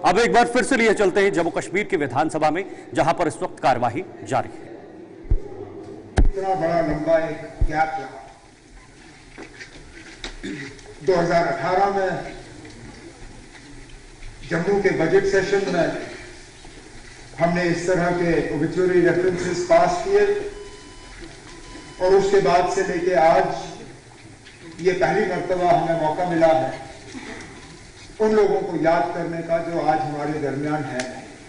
अब एक बार फिर से लिए चलते हैं जम्मू कश्मीर की विधानसभा में, जहां पर इस वक्त कार्यवाही जारी है। इतना बड़ा लंबा एक गैप रहा। 2018 में जम्मू के बजट सेशन में हमने इस तरह के ओबिचुरी रेफरेंसेस पास किए और उसके बाद से लेके आज ये पहली मर्तबा हमें मौका मिला है उन लोगों को याद करने का जो आज हमारे दरमियान है।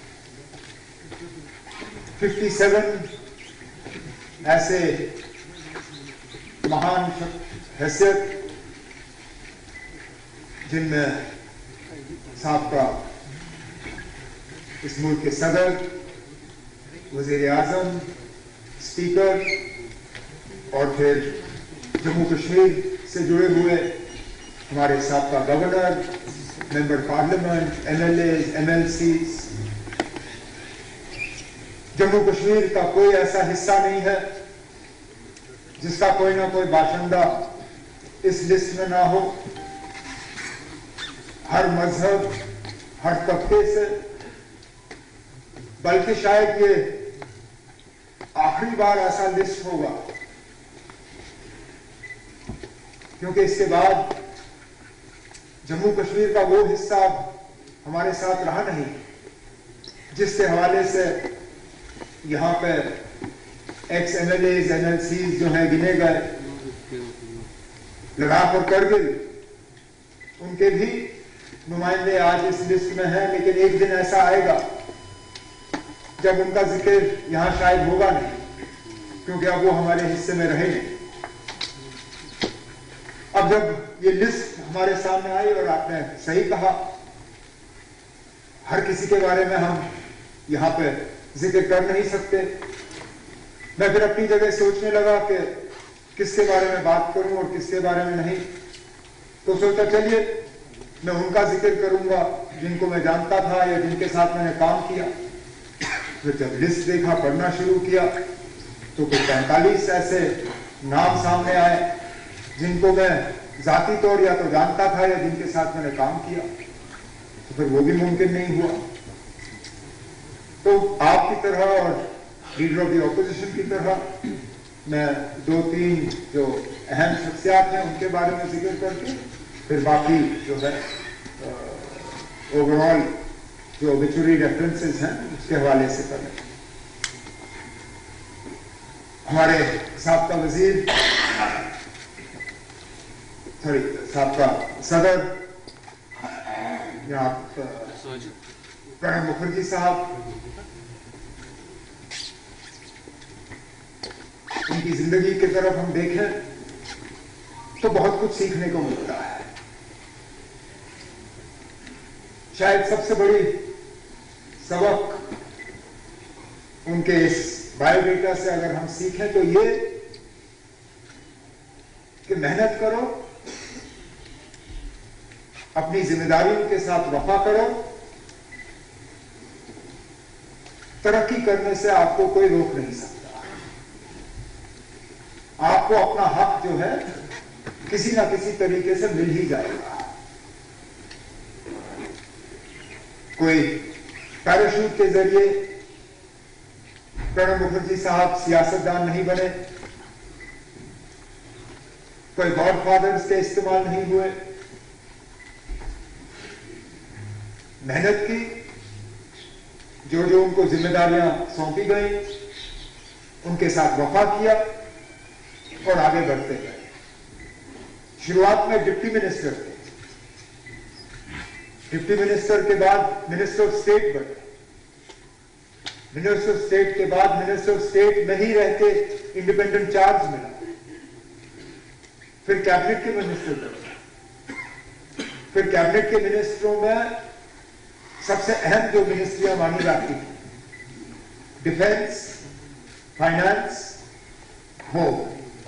57 ऐसे महान हैसियत जिनमें साबका इस मुल्क के सदर, वजीर आजम, स्पीकर और फिर जम्मू कश्मीर से जुड़े हुए हमारे साबका governor, member parliament, MLAs, MLCs। Jammu Kashmir का कोई ऐसा हिस्सा नहीं है जिसका कोई ना कोई बाशिंदा इस लिस्ट में ना हो। हर मजहब, हर तबके से, बल्कि शायद ये आखिरी बार ऐसा लिस्ट होगा, क्योंकि इसके बाद जम्मू कश्मीर का वो हिस्सा हमारे साथ रहा नहीं जिसके हवाले से यहां पे एक्स MLAs, MLCs जो हैं गिने गए, लद्दाख और करगिल, उनके भी नुमाइंदे आज इस लिस्ट में हैं। लेकिन एक दिन ऐसा आएगा जब उनका जिक्र यहां शायद होगा नहीं, क्योंकि अब वो हमारे हिस्से में रहे नहीं। अब जब ये लिस्ट हमारे सामने आई, और आपने सही कहा, हर किसी के बारे में हम यहां पे जिक्र कर नहीं सकते। मैं फिर अपनी जगह सोचने लगा कि किसके बारे में बात करूं और किसके बारे में नहीं। तो सोचा चलिए मैं उनका जिक्र करूंगा जिनको मैं जानता था या जिनके साथ मैंने काम किया। फिर जब लिस्ट देखा, पढ़ना शुरू किया, तो कुछ 45 ऐसे नाम सामने आए जिनको मैं जाती तौर या तो जानता था या जिनके साथ मैंने काम किया। तो फिर वो भी मुमकिन नहीं हुआ। तो आपकी तरह और लीडर ऑफ द ऑपोजिशन की तरह मैं 2-3 जो अहम शख्सियात हैं उनके बारे में जिक्र करके फिर बाकी जो है ओवरऑल जो ओबिचुरी रेफरेंसेस हैं उसके हवाले से करें। हमारे साबका वजीर, साबका सदर जनाब प्रणब मुखर्जी साहब, उनकी जिंदगी की तरफ हम देखें तो बहुत कुछ सीखने को मिलता है। शायद सबसे बड़ी सबक उनके इस बायोडेटा से अगर हम सीखें तो ये कि मेहनत करो, अपनी जिम्मेदारियों के साथ वफा करो, तरक्की करने से आपको कोई रोक नहीं सकता। आपको अपना हक जो है किसी ना किसी तरीके से मिल ही जाएगा। कोई पैराशूट के जरिए प्रणब मुखर्जी साहब सियासतदान नहीं बने, कोई गॉडफादर्स के इस्तेमाल नहीं हुए। मेहनत की, जो जो उनको जिम्मेदारियां सौंपी गई उनके साथ वफा किया और आगे बढ़ते गए। शुरुआत में डिप्टी मिनिस्टर थे, डिप्टी मिनिस्टर के बाद मिनिस्टर ऑफ स्टेट बने, मिनिस्टर ऑफ स्टेट के बाद मिनिस्टर ऑफ स्टेट में ही रहते इंडिपेंडेंट चार्ज मिला, फिर कैबिनेट के मिनिस्टर बने। फिर कैबिनेट के मिनिस्टरों में सबसे अहम जो मिनिस्ट्रियां मानी जाती थी, डिफेंस, फाइनेंस, होम,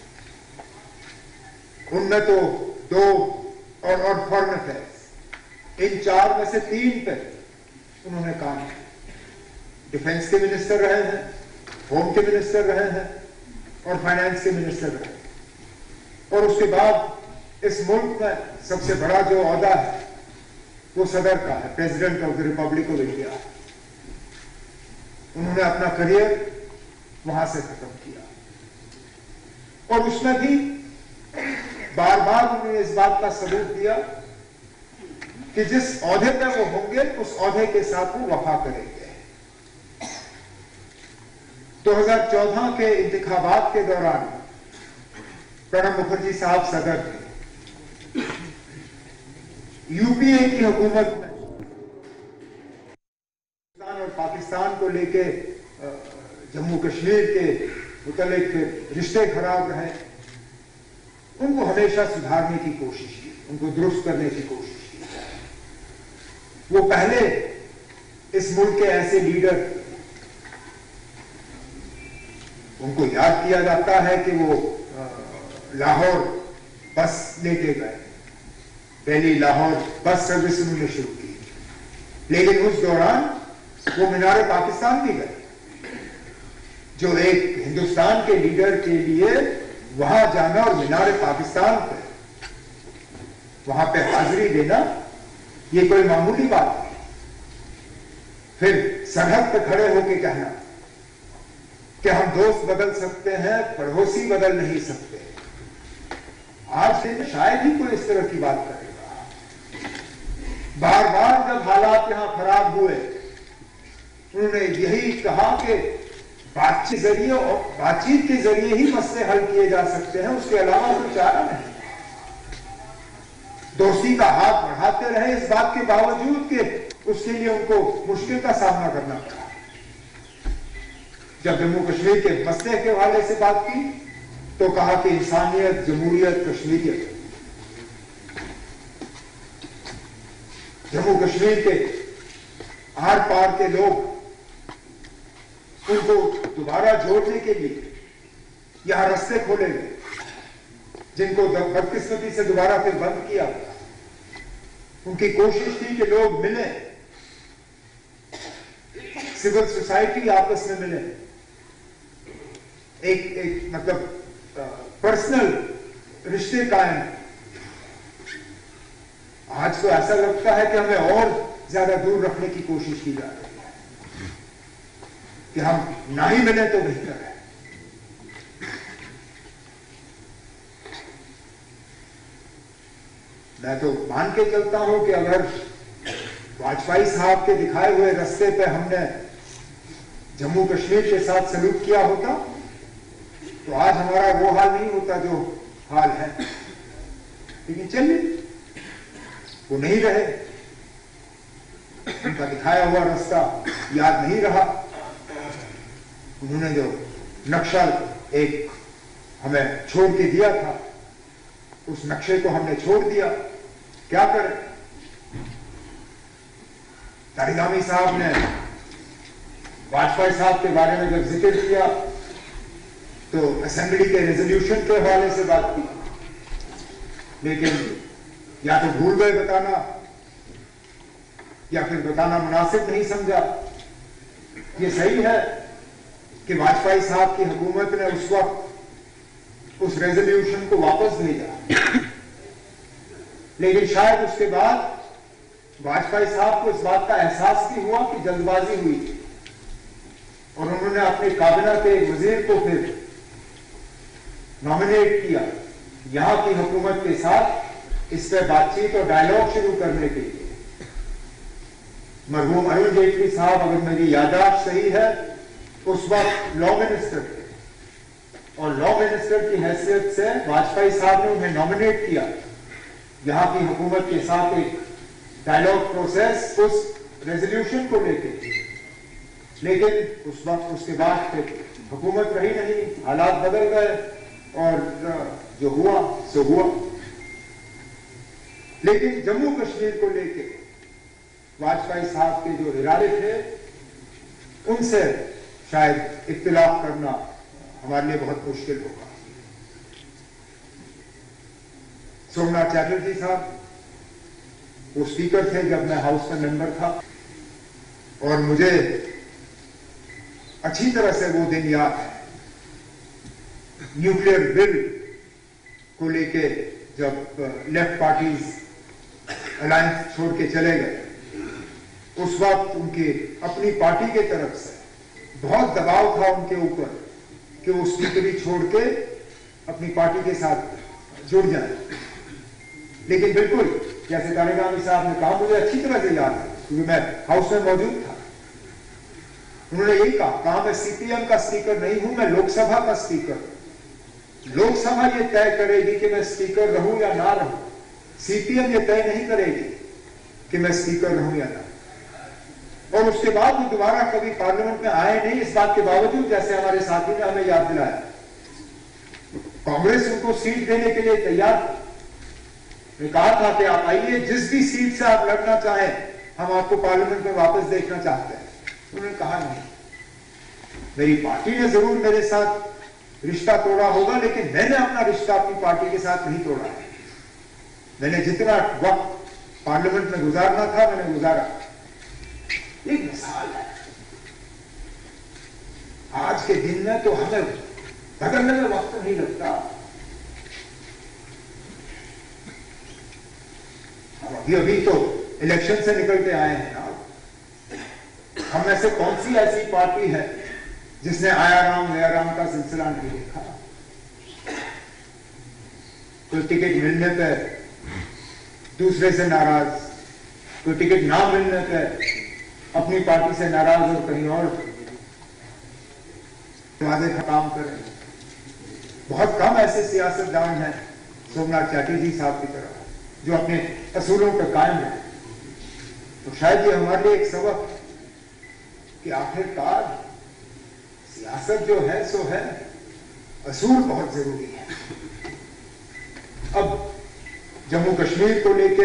उनमें तो 2 और फॉरेन अफेयर्स, इन 4 में से 3 पे उन्होंने काम किया। डिफेंस के मिनिस्टर रहे हैं, होम के मिनिस्टर रहे हैं और फाइनेंस के मिनिस्टर रहे हैं। और उसके बाद इस मुल्क में सबसे बड़ा जो ओहदा है वो सदर का है, president of the republic of India. उन्होंने अपना करियर वहां से खत्म किया और उसमें भी बार बार उन्होंने इस बात का सबूत दिया कि जिस ओहदे पर वो होंगे उस ओहदे के साथ वो वफा करेंगे। 2014 के इंतखाबात के दौरान प्रणब मुखर्जी साहब सदर थे। यूपीए की हुकूमत में और पाकिस्तान को लेके जम्मू कश्मीर के मुतल्लिक रिश्ते खराब रहे, उनको हमेशा सुधारने की कोशिश की, उनको दुरुस्त करने की कोशिश की। वो पहले इस मुल्क के ऐसे लीडर, उनको याद किया जाता है कि वो लाहौर बस लेके गए, दिल्ली लाहौर बस सर्विस उन्होंने शुरू की, लेकिन उस दौरान वो मीनार पाकिस्तान भी गए, जो एक हिंदुस्तान के लीडर के लिए वहां जाना और मीनार पाकिस्तान पे वहां पे हाजिरी देना ये कोई मामूली बात नहीं। फिर सरहद पे खड़े होकर कहना कि हम दोस्त बदल सकते हैं, पड़ोसी बदल नहीं सकते। आज से शायद ही कोई इस तरह की बात करेगा। बार बार जब हालात यहां खराब हुए, उन्होंने यही कहा कि बातचीत के जरिए ही मसले हल किए जा सकते हैं, उसके अलावा कोई चारा नहीं। दोस्ती का हाथ बढ़ाते रहे, इस बात के बावजूद कि उसके लिए उनको मुश्किल का सामना करना पड़ा। जब जम्मू कश्मीर के मसले के हवाले से बात की तो कहा कि इंसानियत, जमहूरियत, कश्मीरियत। जम्मू कश्मीर के आर पार के लोग, उनको दोबारा जोड़ने के लिए यहां रास्ते खोले गए, जिनको बदकिस्मती से दोबारा फिर बंद किया गया। उनकी कोशिश थी कि लोग मिले, सिविल सोसाइटी आपस में मिले, एक मतलब पर्सनल रिश्ते कायम। आज तो ऐसा लगता है कि हमें और ज्यादा दूर रखने की कोशिश की जा रही है, कि हम ना ही मिले तो बेहतर है। मैं तो मान के चलता हूं कि अगर वाजपेयी साहब के दिखाए हुए रास्ते पे हमने जम्मू कश्मीर के साथ सलूक किया होता तो आज हमारा वो हाल नहीं होता जो हाल है। लेकिन चलिए, वो नहीं रहे, उनका दिखाया हुआ रास्ता याद नहीं रहा। उन्होंने जो नक्शा एक हमें छोड़ के दिया था, उस नक्शे को हमने छोड़ दिया। क्या करें? तारिगामी साहब ने वाजपेयी साहब के बारे में जब जिक्र किया तो असेंबली के रेजोल्यूशन के हवाले से बात की, लेकिन या तो भूल गए बताना या फिर बताना मुनासिब नहीं समझा। ये सही है कि वाजपेयी साहब की हुकूमत ने उस वक्त उस रेजोल्यूशन को वापस भेजा, लेकिन शायद उसके बाद वाजपेयी साहब को इस बात का एहसास भी हुआ कि जल्दबाजी हुई थी और उन्होंने अपने काबिना के एक वजीर को फिर नॉमिनेट किया यहां की हुकूमत के साथ इस पर बातचीत और डायलॉग शुरू करने के लिए। मरहूम अरुण जेटली साहब, अगर मेरी याददाश्त सही है, उस वक्त लॉ मिनिस्टर थे और लॉ मिनिस्टर की हैसियत से वाजपेयी साहब ने उन्हें नॉमिनेट किया यहां की हुकूमत के साथ एक डायलॉग प्रोसेस उस रेजोल्यूशन को लेकर। लेकिन उस वक्त उसके बाद फिर हुकूमत रही नहीं, हालात बदल गए और जो हुआ सो हुआ। लेकिन जम्मू कश्मीर को लेकर वाजपेयी साहब के जो इरादे थे, उनसे शायद इख्तिलाफ करना हमारे लिए बहुत मुश्किल होगा। सोमनाथ चैटर्जी साहब, वो स्पीकर थे जब मैं हाउस में मेंबर था, और मुझे अच्छी तरह से वो दिन याद है। न्यूक्लियर बिल को लेके जब लेफ्ट पार्टीज अलायंस छोड़ के चले गए, उस वक्त उनकी अपनी पार्टी के तरफ से बहुत दबाव था उनके ऊपर कि वो स्पीकरी छोड़ के अपनी पार्टी के साथ जुड़ जाए। लेकिन बिल्कुल जैसे तारिगामी साहब ने कहा, मुझे अच्छी तरह से याद है क्योंकि मैं हाउस में मौजूद था, उन्होंने यही कहा मैं सीपीएम का स्पीकर नहीं हूं, मैं लोकसभा का स्पीकर हूं। लोकसभा ये तय करेगी कि मैं स्पीकर रहूं या ना रहूं, सीपीएम ये तय नहीं करेगी कि मैं स्पीकर रहूं या ना। और उसके बाद वो दोबारा कभी पार्लियामेंट में आए नहीं, इस बात के बावजूद जैसे हमारे साथी ने हमें याद दिलाया, कांग्रेस उनको सीट देने के लिए तैयार थी। कहा था कि आप आइए, जिस भी सीट से आप लड़ना चाहें, हम आपको पार्लियामेंट में वापस देखना चाहते हैं। उन्होंने कहा नहीं, मेरी पार्टी ने जरूर मेरे साथ रिश्ता तोड़ा होगा, लेकिन मैंने अपना रिश्ता अपनी पार्टी के साथ नहीं तोड़ा है। मैंने जितना वक्त पार्लियामेंट में गुजारना था मैंने गुजारा। एक मिसाल है, आज के दिन में तो हमें बदलने में वक्त नहीं लगता। अभी तो इलेक्शन से निकल के आए हैं आप, हम में से कौन सी ऐसी पार्टी है जिसने आया राम का सिलसिला नहीं देखा। कोई टिकट मिलने पे दूसरे से नाराज, कोई टिकट ना मिलने पे अपनी पार्टी से नाराज और कहीं और वादे का काम करें। बहुत कम ऐसे सियासतदान हैं सोमनाथ चैटर्जी साहब की तरह जो अपने असूलों पर कायम है। तो शायद ये हमारे लिए एक सबक कि आखिरकार सियासत जो है सो है, असूल बहुत जरूरी है। अब जम्मू कश्मीर को लेके,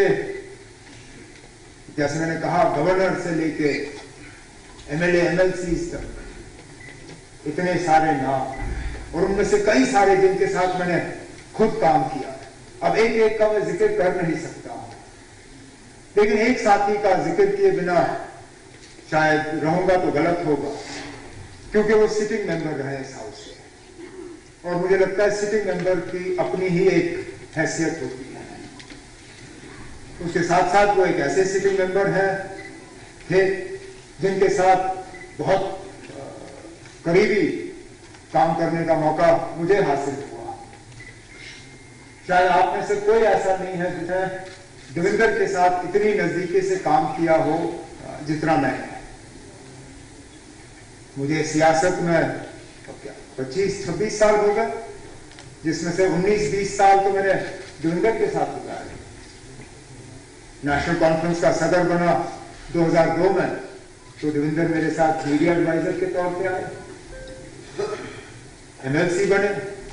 जैसे मैंने कहा, गवर्नर से लेके एमएलए एमएलसी तक इतने सारे नाम, और उनमें से कई सारे जिनके साथ मैंने खुद काम किया। अब एक एक का मैं जिक्र कर नहीं सकता हूं, लेकिन एक साथी का जिक्र किए बिना शायद रहूंगा तो गलत होगा, क्योंकि वो सिटिंग मेंबर रहे इस हाउस से, और मुझे लगता है सिटिंग मेंबर की अपनी ही एक हैसियत होती है। उसके साथ साथ वो एक ऐसे सिटिंग मेंबर हैं थे जिनके साथ बहुत करीबी काम करने का मौका मुझे हासिल हुआ। शायद आप में से कोई ऐसा नहीं है जिसने देवेंद्र के साथ इतनी नजदीकी से काम किया हो जितना मैंने। मुझे सियासत में 25-26 साल हो गए, जिसमें से 19-20 साल तो मैंने देवेंद्र के साथ गुजारे। नेशनल कॉन्फ्रेंस का सदर बना 2002 में, तो देवेंद्र मेरे साथ मीडिया एडवाइजर के तौर पे आए। एमएलसी बने,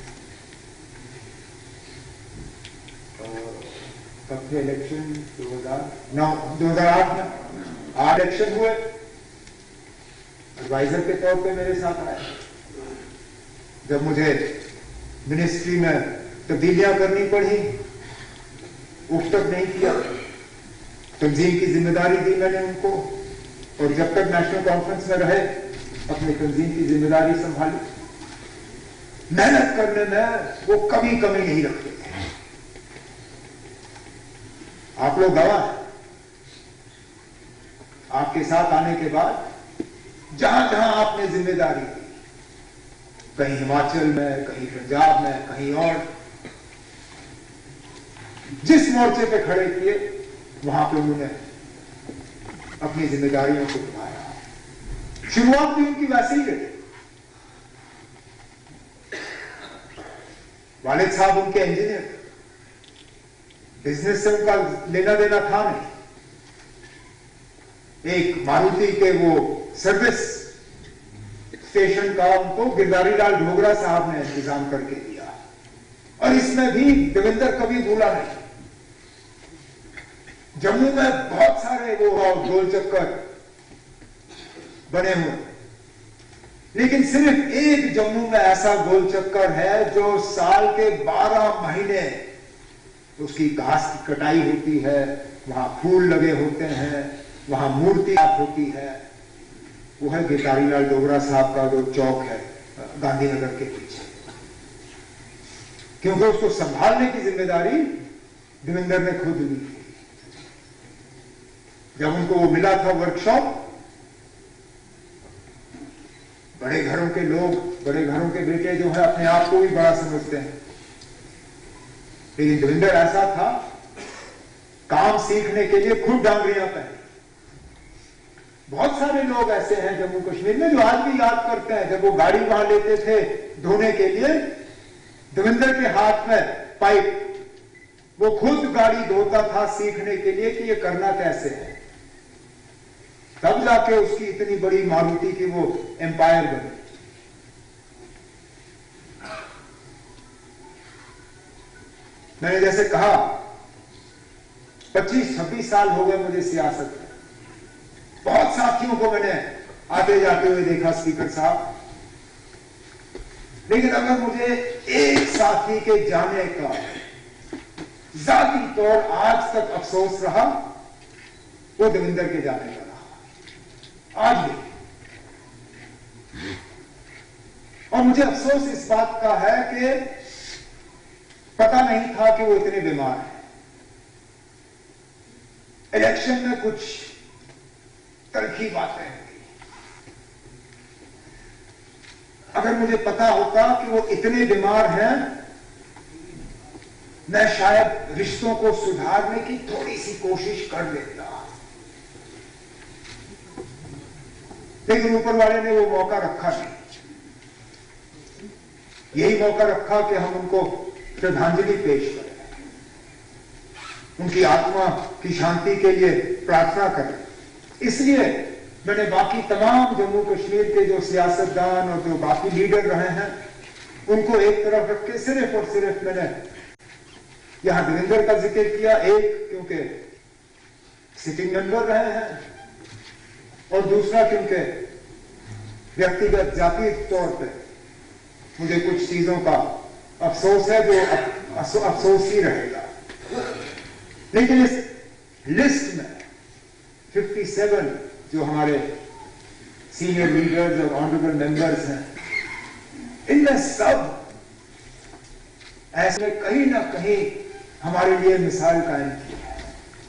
कब थे इलेक्शन? 2008 में 8 इलेक्शन हुए, एडवाइजर के तौर पे मेरे साथ आए। जब मुझे मिनिस्ट्री में तब्दीलियां करनी पड़ी, उफ तक नहीं किया, तंजीम की जिम्मेदारी दी मैंने उनको, और जब तक नेशनल कॉन्फ्रेंस में रहे अपनी तंजीम की जिम्मेदारी संभाली। मेहनत करने में वो कभी कमी नहीं रखते थे। आप लोग गवाह हैं, आपके साथ आने के बाद जहां जहां आपने जिम्मेदारी दी, कहीं हिमाचल में, कहीं पंजाब में, कहीं और, जिस मोर्चे पे खड़े किए वहां पे उन्होंने अपनी जिम्मेदारियों को निभाया। शुरुआत भी उनकी वैसे ही रही। वालिद साहब उनके इंजीनियर, बिजनेस से उनका लेना देना था नहीं। एक मारुति के वो सर्विस स्टेशन का उनको गिरधारी लाल ढोगरा साहब ने इंतजाम करके दिया, और इसमें भी देवेंद्र कभी भूला नहीं। जम्मू में बहुत सारे वो गोल चक्कर बने हुए, लेकिन सिर्फ एक जम्मू में ऐसा गोल चक्कर है जो साल के 12 महीने उसकी घास की कटाई होती है, वहां फूल लगे होते हैं, वहां मूर्ति होती है। वो है गिरधारी लाल डोगरा साहब का जो चौक है गांधीनगर के पीछे, क्योंकि उसको संभालने की जिम्मेदारी देवेंद्र ने खुद ली थी। जब उनको वो मिला था वर्कशॉप, बड़े घरों के लोग, बड़े घरों के बेटे जो है अपने आप को भी बड़ा समझते हैं, लेकिन देवेंद्र ऐसा था, काम सीखने के लिए खुद डांगरियां पहने। बहुत सारे लोग ऐसे हैं जम्मू कश्मीर में जो आज भी याद करते हैं जब वो गाड़ी वहां लेते थे धोने के लिए, देवेंद्र के हाथ में पाइप, वो खुद गाड़ी धोता था सीखने के लिए कि ये करना कैसे है। तब जाके उसकी इतनी बड़ी मारुति की वो एम्पायर बनी। मैंने जैसे कहा 25-26 साल हो गए मुझे सियासत में। बहुत साथियों को मैंने आते जाते हुए देखा स्पीकर साहब, लेकिन अगर मुझे एक साथी के जाने का जाती तौर आज तक अफसोस रहा, वो देवेंद्र के जाने का रहा, आज भी। और मुझे अफसोस इस बात का है कि पता नहीं था कि वो इतने बीमार हैं। इलेक्शन में कुछ तलखी बातें हुई। अगर मुझे पता होता कि वो इतने बीमार हैं, मैं शायद रिश्तों को सुधारने की थोड़ी सी कोशिश कर लेता, लेकिन ऊपर वाले ने वो मौका रखा नहीं। यही मौका रखा कि हम उनको श्रद्धांजलि पेश करें, उनकी आत्मा की शांति के लिए प्रार्थना करें। इसलिए मैंने बाकी तमाम जम्मू कश्मीर के जो सियासतदान और जो बाकी लीडर रहे हैं उनको एक तरफ रख के सिर्फ और सिर्फ मैंने यहां देवेंद्र का जिक्र किया। एक क्योंकि सिटिंग मेंबर रहे हैं, और दूसरा क्योंकि व्यक्तिगत जाति तौर पे मुझे कुछ चीजों का अफसोस है जो अफसोस ही रहेगा। लेकिन इस लिस्ट में 57 जो हमारे सीनियर लीडर्स और ऑनरेबल मेंबर्स हैं, इनमें सब ऐसे कहीं ना कहीं हमारे लिए मिसाल कायम की है।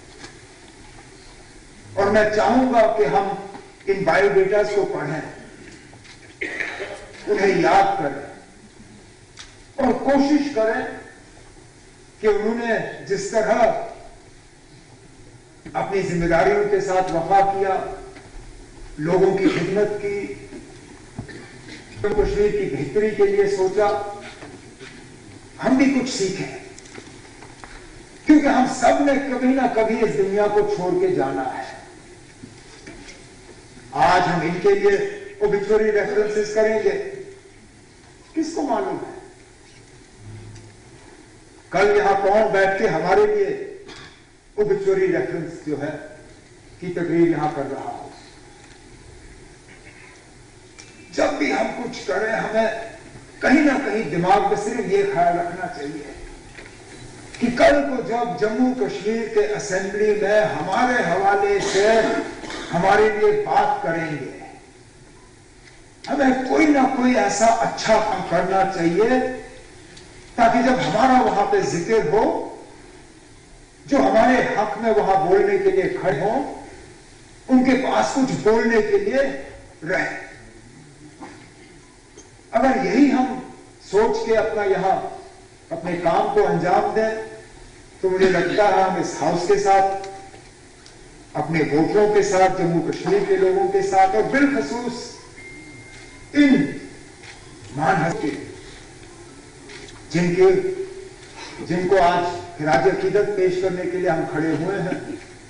और मैं चाहूंगा कि हम इन बायोडेटास को पढ़ें, उन्हें याद करें और कोशिश करें कि उन्होंने जिस तरह अपनी जिम्मेदारियों के साथ वफा किया, लोगों की खिदमत की, जम्मू कश्मीर की बेहतरी के लिए सोचा, हम भी कुछ सीखें, क्योंकि हम सब ने कभी ना कभी इस दुनिया को छोड़ के जाना है। आज हम इनके लिए ओबिचुअरी रेफरेंसेस करेंगे, किसको मालूम है कल यहां कौन बैठ के हमारे लिए ओबिचुअरी रेफरेंस जो है की तकरीर यहां कर रहा हो। जब भी हम कुछ करें, हमें कहीं ना कहीं दिमाग में सिर्फ ये ख्याल रखना चाहिए कि कल को जब जम्मू कश्मीर के असेंबली में हमारे हवाले से हमारे लिए बात करेंगे, हमें कोई ना कोई ऐसा अच्छा काम करना चाहिए ताकि जब हमारा वहां पे जिक्र हो, जो हमारे हक में वहां बोलने के लिए खड़े हों, उनके पास कुछ बोलने के लिए रहे। अगर यही हम सोच के अपना यहां अपने काम को अंजाम दें, तो मुझे लगता है हम इस हाउस के साथ, अपने वोटरों के साथ, जम्मू कश्मीर के लोगों के साथ, और बिलखसूस इन महान हस्ती जिनको आज खिराज अकीदत पेश करने के लिए हम खड़े हुए हैं,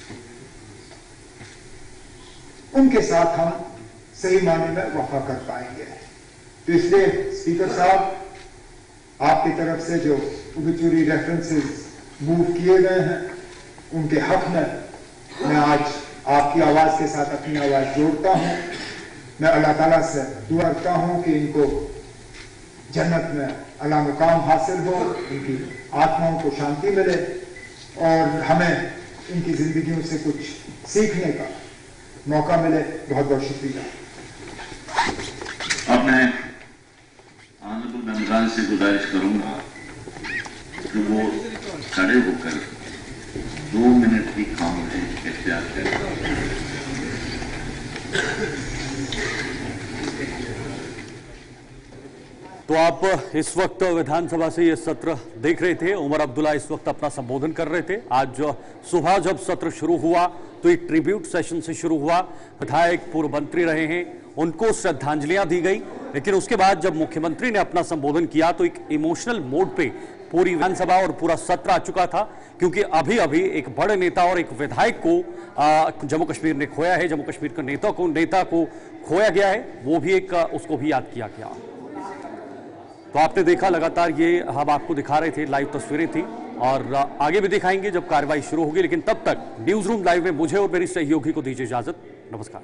उनके साथ हम सही मायने में वफा कर पाएंगे। तो इसलिए स्पीकर साहब, आपकी तरफ से जो ओबिचुअरी रेफरेंसेस मूव किए गए हैं, उनके हक में मैं आज आपकी आवाज के साथ अपनी आवाज जोड़ता हूं। मैं अल्लाह ताला से दुआ करता हूं कि इनको जन्नत में अला मुकाम हासिल हो, इनकी आत्माओं को शांति मिले और हमें इनकी जिंदगियों से कुछ सीखने का मौका मिले। बहुत बहुत शुक्रिया। अब मैं ऑनरेबल मेंबरान से गुजारिश करूंगा कि वो खड़े होकर 2 मिनट की खामोशी इख्तियार करें। तो आप इस वक्त विधानसभा से ये सत्र देख रहे थे। उमर अब्दुल्ला इस वक्त अपना संबोधन कर रहे थे। आज सुबह जब सत्र शुरू हुआ तो एक ट्रिब्यूट सेशन से शुरू हुआ। विधायक पूर्व मंत्री रहे हैं, उनको श्रद्धांजलियां दी गई, लेकिन उसके बाद जब मुख्यमंत्री ने अपना संबोधन किया तो एक इमोशनल मोड पे पूरी विधानसभा और पूरा सत्र आ चुका था, क्योंकि अभी अभी एक बड़े नेता और एक विधायक को जम्मू कश्मीर ने खोया है। जम्मू कश्मीर के नेता को खोया गया है, वो भी एक उसको भी याद किया गया। तो आपने देखा लगातार ये हम आपको दिखा रहे थे, लाइव तस्वीरें थी और आगे भी दिखाएंगे जब कार्रवाई शुरू होगी। लेकिन तब तक न्यूज रूम लाइव में मुझे और मेरी सहयोगी को दीजिए इजाजत। नमस्कार।